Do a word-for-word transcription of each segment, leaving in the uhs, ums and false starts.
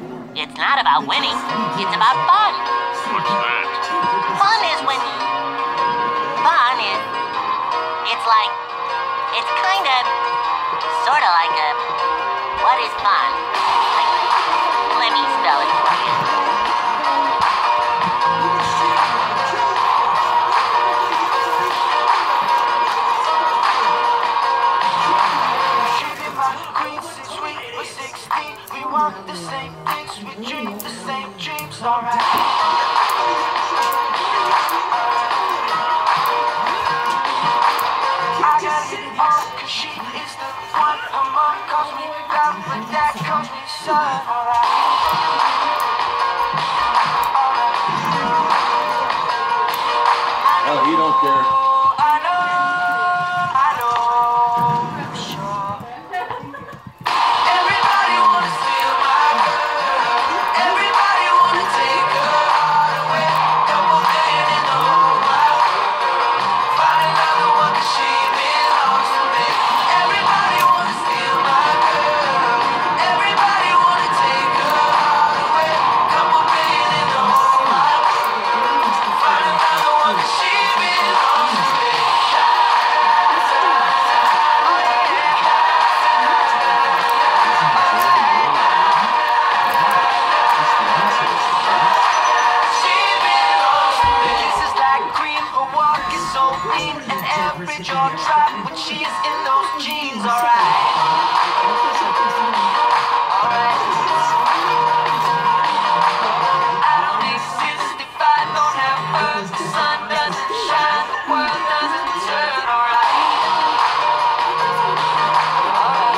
It's not about winning, it's about fun. What's that? Fun is when... Fun is... It's like... It's kind of... Sort of like a... What is fun? Like, let me spell it for you. We want the same things, we dream the same dreams, alright. I got it all, cause she is the one among calls me God, but that calls me son, alright. Oh, you don't care. I know, I know, I'm sure. Everybody wanna steal my girl. Everybody wanna take her heart away. Couple million in the whole wide world. Find another one 'cause she belongs to me. Everybody wanna steal my girl. Everybody wanna take her heart away. Couple million in the whole wide world. Find another one 'cause she belongs to me. An average or drop when she is in those jeans, alright. Alright. I don't exist if I don't have her. The sun doesn't shine, the world doesn't turn, alright. Alright.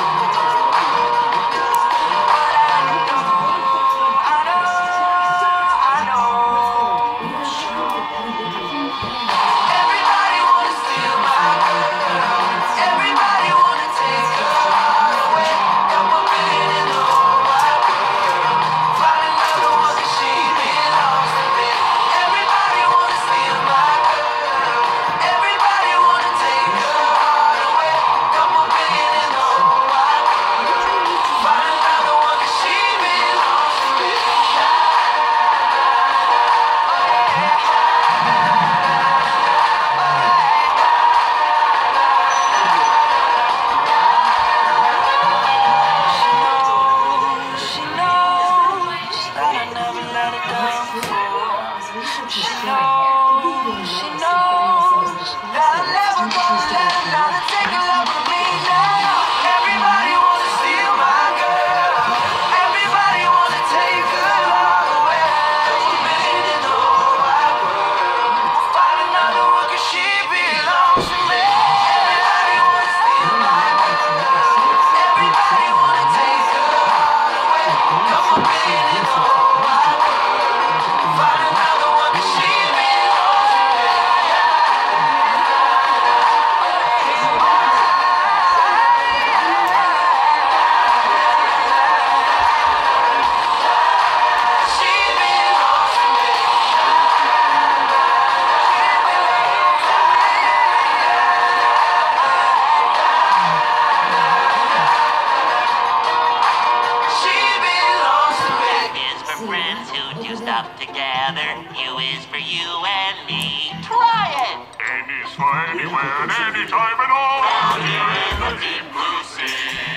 But I know, I know, I know, sure. Everybody wanna steal my girl. Everybody wanna take her heart away. Couple million in the whole wide world. Find another one 'cause she belongs to me. Everybody wanna steal my girl. Everybody wanna take her heart away. Couple million in the whole wide world. Find another one 'cause she belongs to me. She knows that I never let her down before. She knows, she knows that I never gonna let another take a love from me now. Everybody wanna steal my girl. Everybody wanna take her heart away. Couple million in the whole wide world. We'll find another one 'cause she belongs to me. Everybody wanna steal my girl. Everybody wanna take her heart away. Couple million in the whole wide world. Find another one 'cause she belongs to me. She belongs to me. She belongs to me. F is for friends who do stuff together. U is for you and me. Try it! N is for anywhere and anytime and all. Down here in the deep blue sea.